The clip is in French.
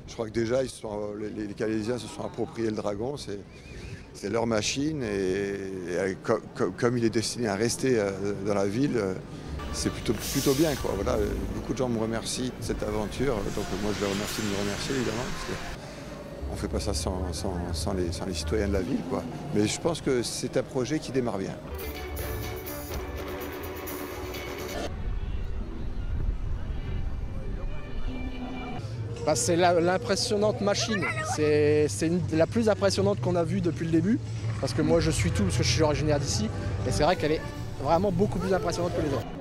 Je crois que déjà, les Calaisiens se sont appropriés le dragon, c'est leur machine et comme il est destiné à rester dans la ville, c'est plutôt bien, quoi. Voilà, beaucoup de gens me remercient de cette aventure, donc moi je les remercie de me remercier évidemment, parce qu'on ne fait pas ça sans les citoyens de la ville, quoi. Mais je pense que c'est un projet qui démarre bien. Bah, c'est l'impressionnante machine. C'est la plus impressionnante qu'on a vue depuis le début. Parce que moi je suis tout, parce que je suis originaire d'ici. Et c'est vrai qu'elle est vraiment beaucoup plus impressionnante que les autres.